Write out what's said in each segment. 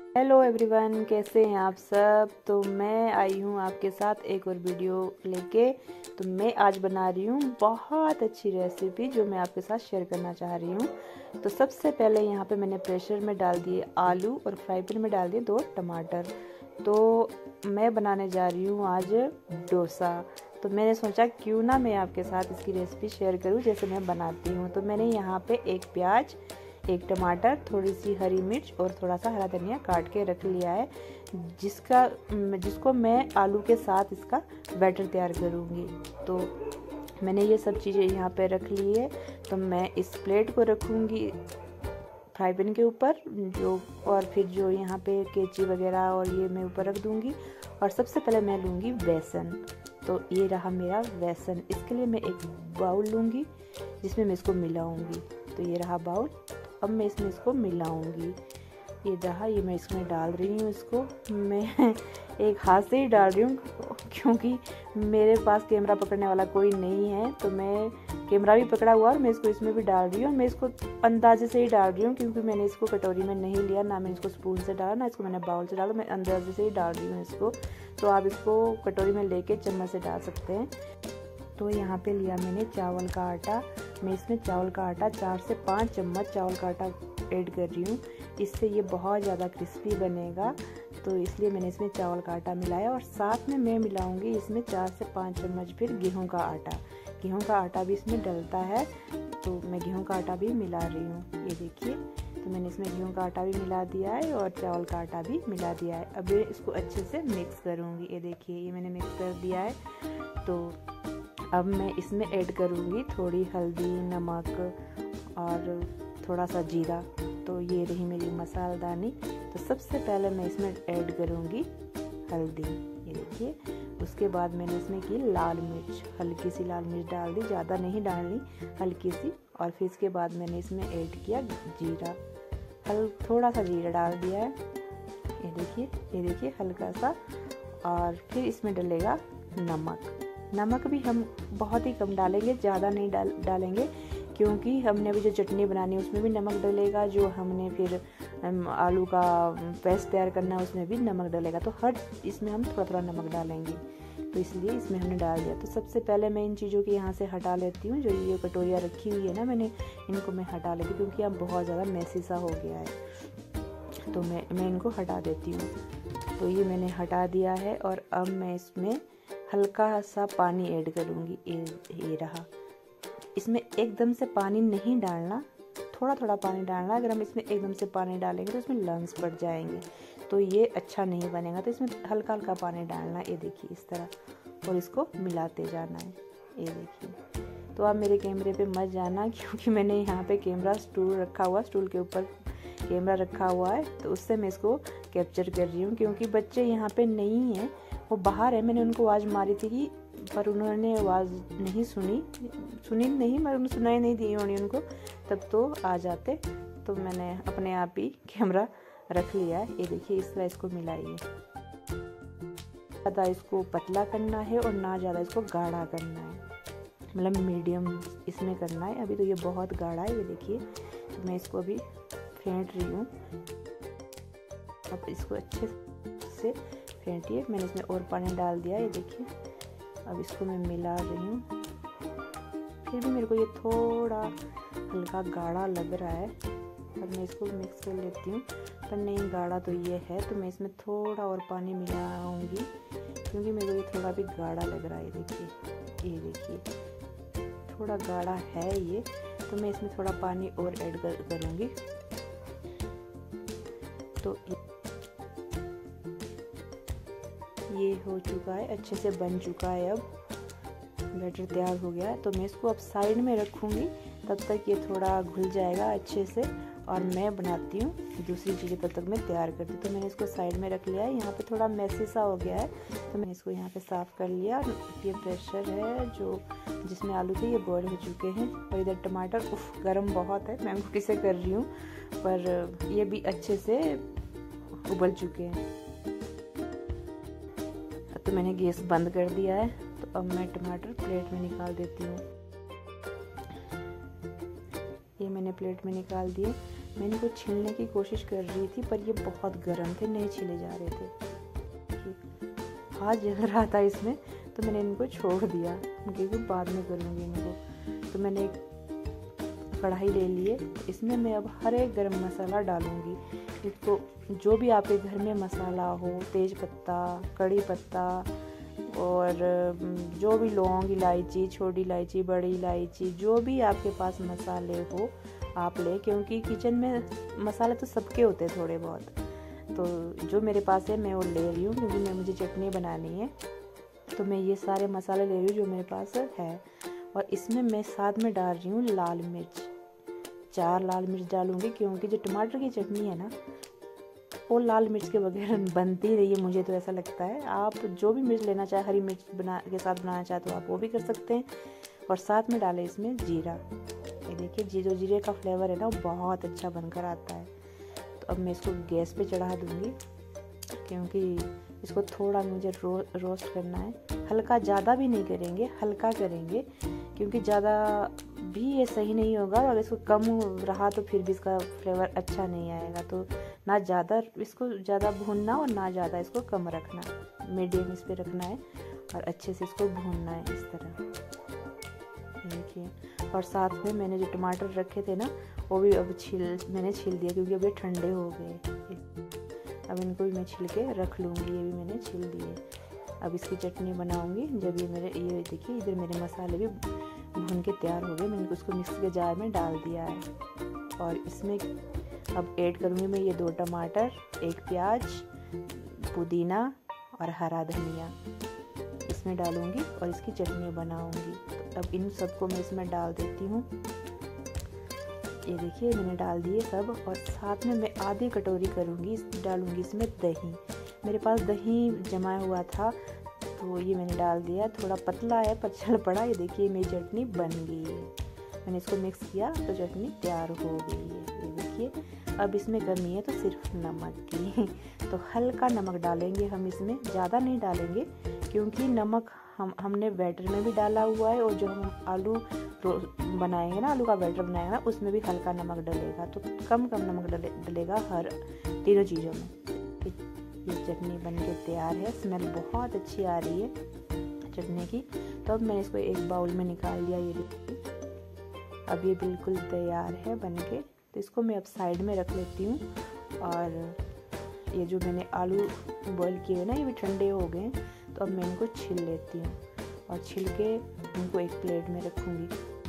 Hello everyone, कैसे हैं आप सब। तो मैं आई हूँ आपके साथ एक और वीडियो लेके। तो मैं आज बना रही हूँ बहुत अच्छी रेसिपी जो मैं आपके साथ शेयर करना चाह रही हूँ। तो सबसे पहले यहाँ पे मैंने प्रेशर में डाल दिए आलू और फ्राई पैन में डाल दिए 2 टमाटर। तो मैं बनाने जा रही हूँ आज डोसा। तो मैंने सोचा क्यों ना मैं आपके साथ इसकी रेसिपी शेयर करूँ जैसे मैं बनाती हूँ। तो मैंने यहाँ पे एक प्याज, एक टमाटर, थोड़ी सी हरी मिर्च और थोड़ा सा हरा धनिया काट के रख लिया है, जिसको मैं आलू के साथ इसका बैटर तैयार करूँगी। तो मैंने ये सब चीज़ें यहाँ पे रख ली है। तो मैं इस प्लेट को रखूँगी फ्राई पैन के ऊपर और फिर जो यहाँ पे कैंची वगैरह और ये मैं ऊपर रख दूँगी। और सबसे पहले मैं लूँगी बेसन। तो ये रहा मेरा बेसन। इसके लिए मैं एक बाउल लूँगी जिसमें मैं इसको मिलाऊँगी। तो ये रहा बाउल। अब मैं इसको मिलाऊंगी। ये रहा, ये मैं इसमें डाल रही हूँ। इसको मैं एक हाथ से ही डाल रही हूँ क्योंकि मेरे पास कैमरा पकड़ने वाला कोई नहीं है। तो मैं कैमरा भी पकड़ा हुआ और मैं इसको इसमें भी डाल रही हूँ। मैं इसको अंदाजे से ही डाल रही हूँ क्योंकि मैंने इसको कटोरी में नहीं लिया, ना मैंने इसको स्पून से डाला, ना इसको मैंने बाउल से डाला। मैं अंदाजे से ही डाल रही हूँ इसको। तो आप इसको कटोरी में लेके चम्मच से डाल सकते हैं। तो यहाँ पे लिया मैंने चावल का आटा। मैं इसमें चावल का आटा 4 से 5 चम्मच चावल का आटा ऐड कर रही हूँ। इससे ये बहुत ज़्यादा क्रिस्पी बनेगा। तो इसलिए मैंने इसमें चावल का आटा मिलाया और साथ में मैं मिलाऊंगी इसमें 4 से 5 चम्मच फिर गेहूं का आटा। गेहूं का आटा भी इसमें डलता है, तो मैं गेहूं का आटा भी मिला रही हूँ। ये देखिए, तो मैंने इसमें गेहूं का आटा भी मिला दिया है और चावल का आटा भी मिला दिया है। अब इसको अच्छे से मिक्स करूँगी। ये देखिए, ये मैंने मिक्स कर दिया है। तो अब मैं इसमें ऐड करूँगी थोड़ी हल्दी, नमक और थोड़ा सा जीरा। तो ये रही मेरी मसालेदानी। तो सबसे पहले मैं इसमें ऐड करूँगी हल्दी। ये देखिए, उसके बाद मैंने इसमें की लाल मिर्च, हल्की सी लाल मिर्च डाल दी, ज़्यादा नहीं डालनी, हल्की सी। और फिर इसके बाद मैंने इसमें ऐड किया जीरा, थोड़ा सा जीरा डाल दिया है। ये देखिए हल्का सा। और फिर इसमें डलेगा नमक भी हम बहुत ही कम डालेंगे, ज़्यादा नहीं डालेंगे क्योंकि हमने अभी जो चटनी बनानी है उसमें भी नमक डलेगा। जो हमने फिर आलू का पेस्ट तैयार करना है उसमें भी नमक डलेगा। तो हर इसमें हम थोड़ा थोड़ा नमक डालेंगे। तो इसलिए इसमें हमने डाल दिया। तो सबसे पहले मैं इन चीज़ों की यहाँ से हटा लेती हूँ। जो ये कटोरियाँ रखी हुई है ना, मैंने इनको मैं हटा लेती हूँ क्योंकि अब बहुत ज़्यादा मैसी सा हो गया है। तो मैं इनको हटा देती हूँ। तो ये मैंने हटा दिया है और अब मैं इसमें हल्का सा पानी ऐड करूँगी। ये रहा। इसमें एकदम से पानी नहीं डालना, थोड़ा थोड़ा पानी डालना। अगर हम इसमें एकदम से पानी डालेंगे तो इसमें लम्स बढ़ जाएंगे, तो ये अच्छा नहीं बनेगा। तो इसमें हल्का हल्का पानी डालना। ये देखिए इस तरह, और इसको मिलाते जाना है। ये देखिए। तो आप मेरे कैमरे पे मत जाना क्योंकि मैंने यहाँ पे कैमरा स्टूल रखा हुआ, स्टूल के ऊपर कैमरा रखा हुआ है। तो उससे मैं इसको कैप्चर कर रही हूँ क्योंकि बच्चे यहाँ पे नहीं हैं, वो बाहर है। मैंने उनको आवाज़ मारी थी पर उन्होंने आवाज़ नहीं सुनी नहीं, मैं सुनाई नहीं दी होनी उनको, तब तो आ जाते। तो मैंने अपने आप ही कैमरा रख लिया है। ये देखिए, इस तरह इसको मिलाइए। ज़्यादा इसको पतला करना है और ना ज़्यादा इसको गाढ़ा करना है, मतलब मीडियम इसमें करना है। अभी तो ये बहुत गाढ़ा है। ये देखिए, तो मैं इसको अभी फेंट रही हूँ। अब इसको अच्छे से फेंटिए। मैंने इसमें और पानी डाल दिया। ये देखिए, अब इसको मैं मिला रही हूँ। फिर भी मेरे को ये थोड़ा हल्का गाढ़ा लग रहा है, पर मैं इसको मिक्स कर लेती हूँ। पर नहीं, गाढ़ा तो ये है। तो मैं इसमें थोड़ा और पानी मिलाऊंगी क्योंकि मेरे को ये थोड़ा भी गाढ़ा लग रहा है। ये देखिए थोड़ा गाढ़ा है ये। तो मैं इसमें थोड़ा पानी और ऐड करूँगी। तो ये हो चुका है, अच्छे से बन चुका है। अब बैटर तैयार हो गया है। तो मैं इसको अब साइड में रखूँगी, तब तक ये थोड़ा घुल जाएगा अच्छे से और मैं बनाती हूँ दूसरी चीज़ें, तब तक मैं तैयार करती हूँ। तो मैंने इसको साइड में रख लिया है। यहाँ पे थोड़ा मैसी सा हो गया है, तो मैंने इसको यहाँ पे साफ़ कर लिया। ये प्रेशर है जो जिसमें आलू थे, ये बॉयल हो चुके हैं। और इधर टमाटर, गर्म बहुत है, मैं उनको किसे कर रही हूँ, पर ये भी अच्छे से उबल चुके हैं। तो मैंने गैस बंद कर दिया है। तो अब मैं टमाटर प्लेट में निकाल देती हूँ। ये मैंने प्लेट में निकाल दिए। मैंने इनको छीलने की कोशिश कर रही थी पर ये बहुत गर्म थे, नहीं छिले जा रहे थे। हाथ जल रहा था इसमें तो मैंने इनको छोड़ दिया क्योंकि बाद में करूँगी इनको। तो मैंने एक कढ़ाई ले लिए, इसमें मैं अब हर एक गरम मसाला डालूँगी। इसको जो भी आपके घर में मसाला हो, तेज पत्ता, कड़ी पत्ता और जो भी लौंग, इलायची, छोटी इलायची, बड़ी इलायची, जो भी आपके पास मसाले हो आप ले, क्योंकि किचन में मसाले तो सबके होते हैं थोड़े बहुत। तो जो मेरे पास है मैं वो ले रही हूँ क्योंकि मुझे चटनी बनानी है। तो मैं ये सारे मसाले ले रही हूँ जो मेरे पास है। और इसमें मैं साथ में डाल रही हूँ लाल मिर्च, 4 लाल मिर्च डालूँगी क्योंकि जो टमाटर की चटनी है ना वो लाल मिर्च के बगैर बनती नहीं है, मुझे तो ऐसा लगता है। आप जो भी मिर्च लेना चाहे, हरी मिर्च के साथ बनाना चाहे तो आप वो भी कर सकते हैं। और साथ में डालें इसमें जीरा। ये देखिए जो जीरे का फ्लेवर है ना वो बहुत अच्छा बनकर आता है। तो अब मैं इसको गैस पे चढ़ा दूँगी क्योंकि इसको थोड़ा मुझे रोस्ट करना है। हल्का, ज़्यादा भी नहीं करेंगे, हल्का करेंगे क्योंकि ज़्यादा भी ये सही नहीं होगा। अगर इसको कम रहा तो फिर भी इसका फ्लेवर अच्छा नहीं आएगा। तो ना ज़्यादा इसको ज़्यादा भूनना और ना ज़्यादा इसको कम रखना, मीडियम इस पे रखना है और अच्छे से इसको भूनना है इस तरह। देखिए, और साथ में मैंने जो टमाटर रखे थे ना वो भी अब मैंने छील दिया क्योंकि अब ये ठंडे हो गए। अब इनको भी मैं छिल के रख लूँगी, ये भी मैंने छिल दिए। अब इसकी चटनी बनाऊँगी। जब ये देखिए इधर मेरे मसाले भी भून के तैयार हो गए, मैंने उसको मिक्सी के जार में डाल दिया है। और इसमें अब ऐड करूँगी मैं ये 2 टमाटर, 1 प्याज, पुदीना और हरा धनिया इसमें डालूँगी और इसकी चटनी बनाऊँगी। तो अब इन सबको मैं इसमें डाल देती हूँ। ये देखिए मैंने डाल दिए सब। और साथ में मैं आधी कटोरी डालूँगी इसमें दही। मेरे पास दही जमा हुआ था तो ये मैंने डाल दिया। थोड़ा पतला है पर चल पड़ा। ये देखिए मेरी चटनी बन गई है। मैंने इसको मिक्स किया तो चटनी तैयार हो गई है। ये देखिए अब इसमें कमी है तो सिर्फ नमक की। तो हल्का नमक डालेंगे हम इसमें, ज़्यादा नहीं डालेंगे क्योंकि नमक हमने बैटर में भी डाला हुआ है और जो हम आलू बनाएंगे ना, आलू का बैटर बनाएंगे ना, उसमें भी हल्का नमक डलेगा। तो कम नमक डलेगा हर तीनों चीज़ों में। ये चटनी बन के तैयार है। स्मेल बहुत अच्छी आ रही है चटनी की। तो अब मैंने इसको एक बाउल में निकाल लिया। ये देखिए अब ये बिल्कुल तैयार है बन के। तो इसको मैं अब साइड में रख लेती हूँ। और ये जो मैंने आलू बॉईल किए ना ये भी ठंडे हो गए। तो अब मैं इनको छील लेती हूँ और छील के इनको एक प्लेट में रखूँगी।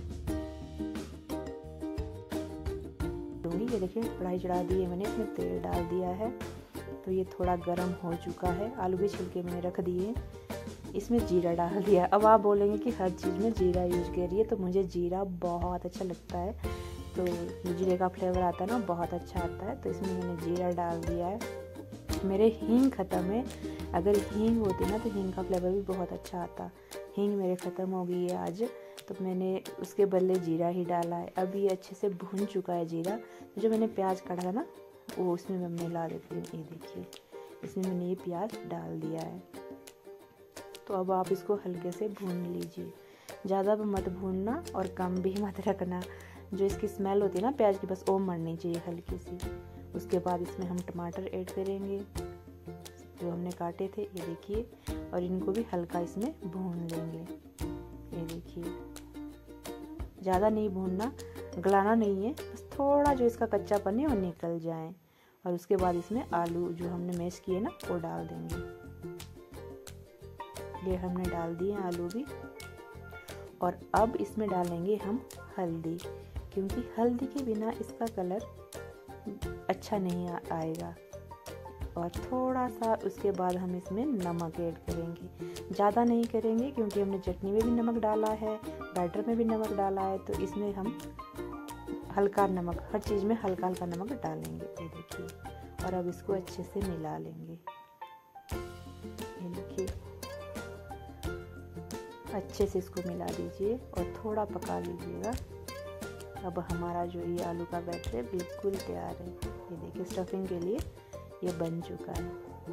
ये देखिए कढ़ाई चढ़ा दी है मैंने, इसमें तेल डाल दिया है। तो ये थोड़ा गर्म हो चुका है। आलू भी छिलके मैंने रख दिए, इसमें जीरा डाल दिया। अब आप बोलेंगे कि हर चीज़ में जीरा यूज करिए, तो मुझे जीरा बहुत अच्छा लगता है। तो जीरे का फ्लेवर आता है ना बहुत अच्छा आता है। तो इसमें मैंने जीरा डाल दिया है। मेरे हींग ख़त्म है, अगर हींग होती ना तो हींग का फ्लेवर भी बहुत अच्छा आता। हींग मेरे ख़त्म हो गई है आज, तो मैंने उसके बदले जीरा ही डाला है। अब ये अच्छे से भुन चुका है जीरा। तो जो मैंने प्याज काटा था ना वो उसमें मैं मिला देती हूँ। ये देखिए इसमें मैंने ये प्याज डाल दिया है। तो अब आप इसको हल्के से भून लीजिए, ज़्यादा भी मत भूनना और कम भी मत रखना। जो इसकी स्मेल होती है ना प्याज की, बस वो मरनी चाहिए हल्की सी। उसके बाद इसमें हम टमाटर ऐड करेंगे जो हमने काटे थे। ये देखिए, और इनको भी हल्का इसमें भून लेंगे। ये देखिए ज़्यादा नहीं भूनना, गलाना नहीं है, बस थोड़ा जो इसका कच्चापन है वो निकल जाए। और उसके बाद इसमें आलू जो हमने मैश किए ना वो डाल देंगे। ये हमने डाल दिए आलू भी। और अब इसमें डालेंगे हम हल्दी, क्योंकि हल्दी के बिना इसका कलर अच्छा नहीं आएगा। और थोड़ा सा उसके बाद हम इसमें नमक ऐड करेंगे, ज़्यादा नहीं करेंगे क्योंकि हमने चटनी में भी नमक डाला है, बैटर में भी नमक डाला है। तो इसमें हम हल्का नमक, हर चीज़ में हल्का हल्का नमक डालेंगे। ये देखिए, और अब इसको अच्छे से मिला लेंगे। ये देखिए अच्छे से इसको मिला दीजिए और थोड़ा पका लीजिएगा। अब हमारा जो ये आलू का बैटर है बिल्कुल तैयार है। ये देखिए स्टफिंग के लिए ये बन चुका है।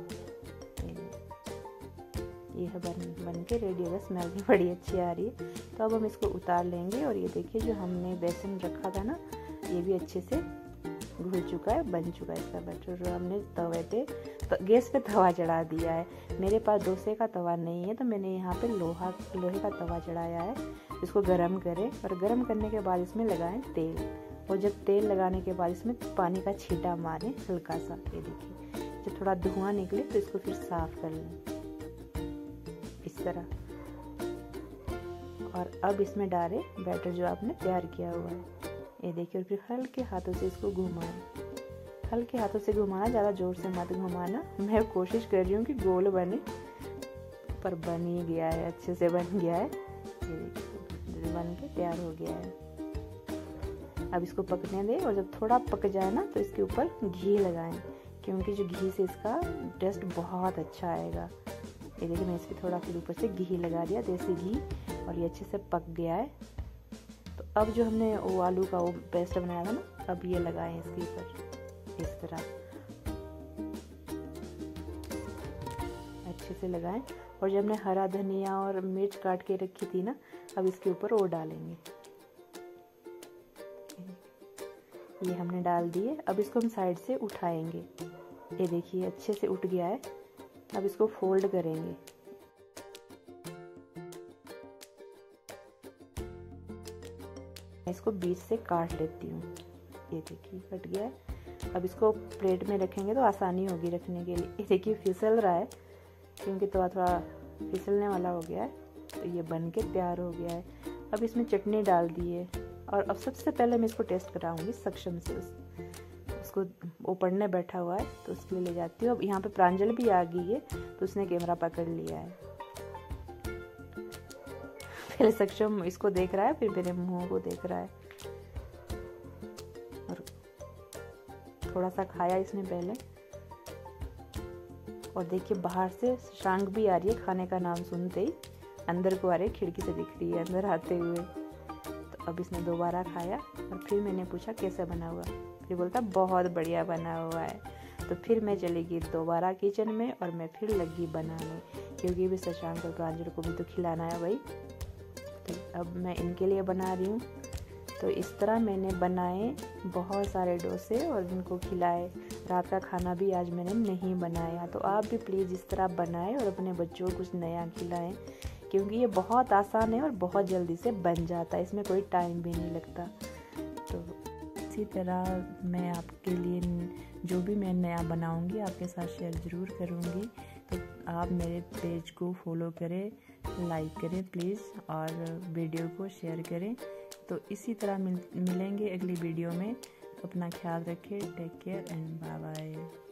ये है बन के रेडी होगा। स्मेल भी बड़ी अच्छी आ रही है। तो अब हम इसको उतार लेंगे। और ये देखिए जो हमने बेसन रखा था ना ये भी अच्छे से घुल चुका है, बन चुका है इसका बैटर। जो हमने तवे पे तो गैस पे तवा चढ़ा दिया है। मेरे पास डोसे का तवा नहीं है तो मैंने यहाँ पे लोहे का तवा चढ़ाया है। इसको गरम करें और गरम करने के बाद इसमें लगाएं तेल, और जब तेल लगाने के बाद इसमें पानी का छींटा मारें हल्का सा। ये देखिए, जब थोड़ा धुआं निकले तो इसको फिर साफ कर लें इस तरह। और अब इसमें डालें बैटर जो आपने तैयार किया हुआ है। ये देखिए, और फिर हल्के हाथों से इसको घुमाएं। हल्के हाथों से घुमाना, ज़्यादा जोर से मत घुमाना। मैं कोशिश कर रही हूँ कि गोल बने, पर बन ही गया है, अच्छे से बन गया है। ये देखिए, बन के तैयार हो गया है। अब इसको पकने दें, और जब थोड़ा पक जाए ना तो इसके ऊपर घी लगाएं, क्योंकि जो घी से इसका टेस्ट बहुत अच्छा आएगा। ये देखिए, मैं इसके थोड़ा फिर ऊपर से घी लगा दिया, देसी घी, और ये अच्छे से पक गया है। तो अब जो हमने वो आलू का वो पेस्ट बनाया था ना, अब ये लगाएं इसके ऊपर इस तरह अच्छे से लगाएं। और जब हमने हरा धनिया और मिर्च काट के रखी थी ना, अब इसके ऊपर वो डालेंगे। ये हमने डाल दिए। अब इसको हम साइड से उठाएंगे। ये देखिए, अच्छे से उठ गया है। अब इसको फोल्ड करेंगे। इसको बीच से काट लेती हूँ। ये देखिए, कट गया है। अब इसको प्लेट में रखेंगे तो आसानी होगी रखने के लिए। ये देखिए, फिसल रहा है क्योंकि तो थोड़ा फिसलने वाला हो गया है। तो ये बन के तैयार हो गया है। अब इसमें चटनी डाल दी है, और अब सबसे पहले मैं इसको टेस्ट कराऊंगी सक्षम से। उसको वो पढ़ने बैठा हुआ है तो उसके लिए ले जाती हूँ। अब यहाँ पे प्रांजल भी आ गई है तो उसने कैमरा पकड़ लिया है। पहले सक्षम इसको देख रहा है, फिर मेरे मुंह को देख रहा है, और थोड़ा सा खाया इसने पहले। और देखिए, बाहर से शशांक भी आ रही है, खाने का नाम सुनते ही अंदर को आ रही है, खिड़की से दिख रही है अंदर आते हुए। तो अब इसने दोबारा खाया, और फिर मैंने पूछा कैसा बना हुआ, फिर बोलता बहुत बढ़िया बना हुआ है। तो फिर मैं चली गई दोबारा किचन में, और मैं फिर लगी बनाने, क्योंकि भी शशांक और प्रांजल को भी तो खिलाना है भाई। तो अब मैं इनके लिए बना रही हूँ। तो इस तरह मैंने बनाए बहुत सारे डोसे और इनको खिलाए। रात का खाना भी आज मैंने नहीं बनाया। तो आप भी प्लीज़ इस तरह बनाएं और अपने बच्चों को कुछ नया खिलाएं, क्योंकि ये बहुत आसान है और बहुत जल्दी से बन जाता है, इसमें कोई टाइम भी नहीं लगता। तो इसी तरह मैं आपके लिए जो भी मैं नया बनाऊंगी आपके साथ शेयर ज़रूर करूंगी। तो आप मेरे पेज को फॉलो करें, लाइक करें प्लीज़, और वीडियो को शेयर करें। तो इसी तरह मिलेंगे अगली वीडियो में। अपना ख्याल रखें। Take care and bye bye.